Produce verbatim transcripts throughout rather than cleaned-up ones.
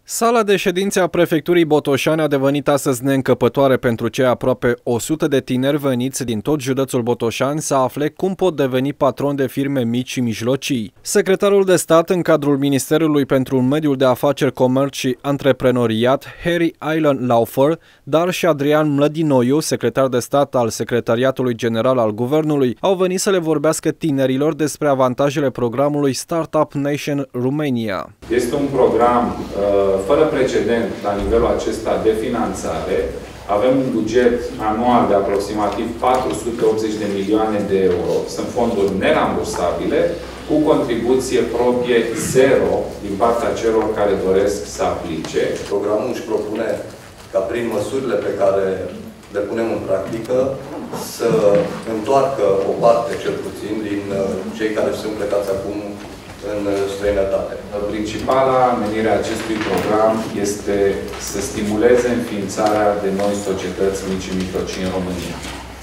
Sala de ședințe a prefecturii Botoșani a devenit astăzi neîncăpătoare pentru cei aproape o sută de tineri veniți din tot județul Botoșani să afle cum pot deveni patron de firme mici și mijlocii. Secretarul de stat în cadrul Ministerului pentru Mediul de Afaceri, Comerț și Antreprenoriat, Harry Island Laufer, dar și Adrian Mlădinoiu, secretar de stat al Secretariatului General al Guvernului, au venit să le vorbească tinerilor despre avantajele programului Startup Nation Romania. Este un program uh, fără precedent la nivelul acesta de finanțare. Avem un buget anual de aproximativ patru sute optzeci de milioane de euro. Sunt fonduri nerambursabile, cu contribuție proprie zero din partea celor care doresc să aplice. Programul își propune ca prin măsurile pe care le punem în practică să întoarcă o parte, cel puțin, din cei care sunt plecați acum în străinătate. Principala menire a acestui program este să stimuleze înființarea de noi societăți mici și mijlocii în România.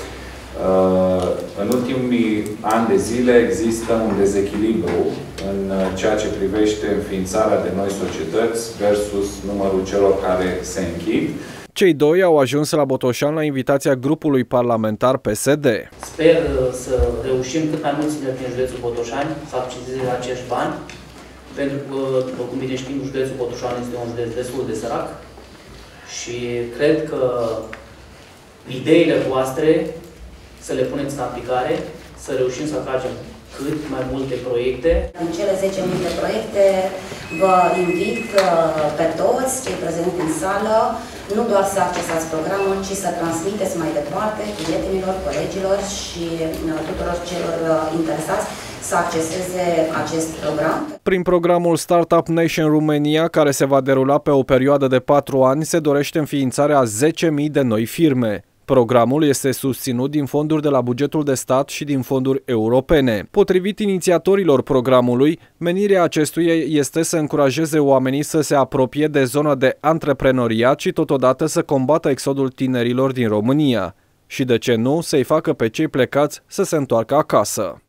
În ultimii ani de zile există un dezechilibru în ceea ce privește înființarea de noi societăți versus numărul celor care se închid. Cei doi au ajuns la Botoșani la invitația grupului parlamentar P S D. Sper să reușim cât mai mulți tineri din județul Botoșani să acceseze acești bani, pentru că, după cum bine știm, județul Botoșani este un județ destul de sărac și cred că ideile voastre să le puneți în aplicare, să reușim să atragem cât mai multe proiecte. În cele zece mii de proiecte vă invit pe toți cei prezenți în sală nu doar să accesați programul, ci să transmiteți mai departe prietenilor, colegilor și tuturor celor interesați să acceseze acest program. Prin programul Startup Nation Romania, care se va derula pe o perioadă de patru ani, se dorește înființarea a zece mii de noi firme. Programul este susținut din fonduri de la bugetul de stat și din fonduri europene. Potrivit inițiatorilor programului, menirea acestuia este să încurajeze oamenii să se apropie de zona de antreprenoriat și totodată să combată exodul tinerilor din România. Și de ce nu, să-i facă pe cei plecați să se întoarcă acasă.